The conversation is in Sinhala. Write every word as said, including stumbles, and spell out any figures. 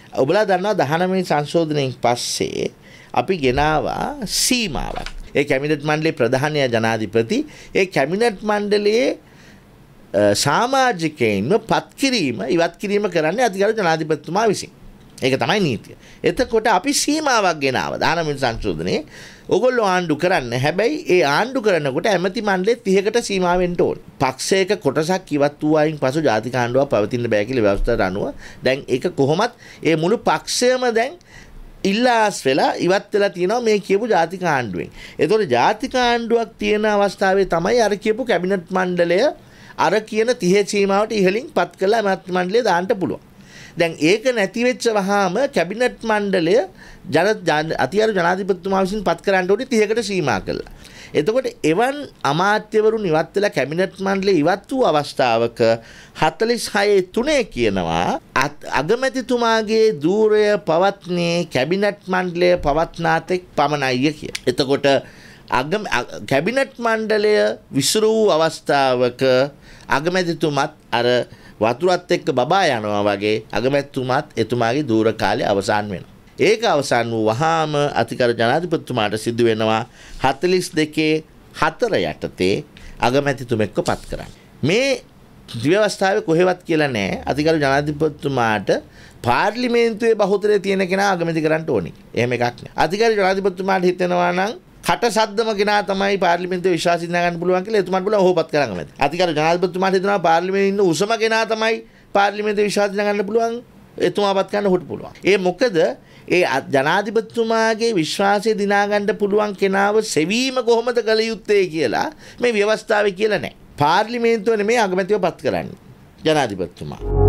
ඔබලා දන්නවා දහනවය සංශෝධනයෙන් පස්සේ අපි ගෙනාවා සීමාවක්. ඒ කැබිනට් මණ්ඩලයේ ප්‍රධාන ජනාධිපති ඒ කැබිනට් මණ්ඩලයේ සමාජිකයින්ව පත් කිරීම ඉවත් කිරීම කරන්නේ අධිකාර ජනාධිපතිතුමා විසින්. ඒක තමයි නීතිය. එතකොට අපි සීමාවක් ගෙනාවා දහනවය සංශෝධනයේ. ඔගොල්ලෝ ආණ්ඩු කරන්න. හැබැයි ඒ ආණ්ඩු කරනකොට ඇමති මණ්ඩලයේ තිහකට සීමා වෙන්න ඕන. පක්ෂයක කොටසක් ඉවත් වූ අයින් පසු ජාතික ආණ්ඩුවක් පවතින්න බෑ කියලා ව්‍යවස්ථාවට අනුව දැන් ඒක කොහොමත් ඒ මුළු පක්ෂයම දැන් ඉල්ලාස් වෙලා ඉවත් වෙලා තියෙනවා මේ කියපු ජාතික ආණ්ඩුවෙන්. ඒතකොට ජාතික ආණ්ඩුවක් තියෙන අවස්ථාවේ තමයි අර කියපු කැබිනට් මණ්ඩලය අර කියන තිහ සීමාවට ඉහළින් පත් කළා ඇමති මණ්ඩලය දාන්න පුළුවන්. දැන් ඒක නැති වෙච්ච වහාම කැබිනට් මණ්ඩලය ජන අතිගරු ජනාධිපතිතුමා විසින් පත් කරන්න ඕනේ තිහකට සීමා කළා. එතකොට එවන් අමාත්‍යවරුන් ඉවත් වෙලා කැබිනට් මණ්ඩලය ඉවත් වූ අවස්ථාවක හතළිස් හය තුනේ කියනවා අගමැතිතුමාගේ ධූරය පවත්නේ කැබිනට් මණ්ඩලය පවත්නාතෙක් පමණයි කිය. එතකොට අගම කැබිනට් මණ්ඩලය විසිරු වූ අවස්ථාවක අගමැතිතුමත් අර වතුරත් එක්ක බබා යනවා වගේ අගමැතිතුමාත් එතුමාගේ ධූර කාලය අවසන් වෙනවා. ඒක අවසන් වූ වහාම අතිගරු ජනාධිපතිතුමාට සිදු වෙනවා හතළිස් දෙකේ හතර යටතේ අගමැතිතුමෙක්ව පත් කරන්න. මේ ව්‍යවස්ථාවේ කොහෙවත් කියලා නැහැ අතිගරු ජනාධිපතිතුමාට පාර්ලිමේන්තුවේ බහුතරය තියෙන කෙනා අගමැති කරන්න ඕනි. එහෙම එකක් නෑ. අතිගරු ජනාධිපතිතුමාට හිතෙනවා නම් කට සද්දම කෙනා තමයි පාර්ලිමේන්තුවේ විශ්වාසය දිනා ගන්න පුළුවන් කියලා එතුමාට පුළුවන් ඕහොපත් කරන්න මැද. අතිගරු ජනාධිපතිතුමාට හිතනවා පාර්ලිමේන්තුවේ ඉන්න උසම කෙනා තමයි පාර්ලිමේන්තුවේ විශ්වාසය දිනා ගන්න පුළුවන් එතුමාපත් කරන්න හොට පුළුවන්. ඒ මොකද ඒ ජනාධිපතිතුමාගේ විශ්වාසය දිනා ගන්න පුළුවන් කෙනාව සෙවීම කොහොමද කළ යුත්තේ කියලා මේ ව්‍යවස්ථාවේ කියලා නැහැ. පාර්ලිමේන්තුව නෙමෙයි අගමැතිව පත් කරන්නේ ජනාධිපතිතුමා.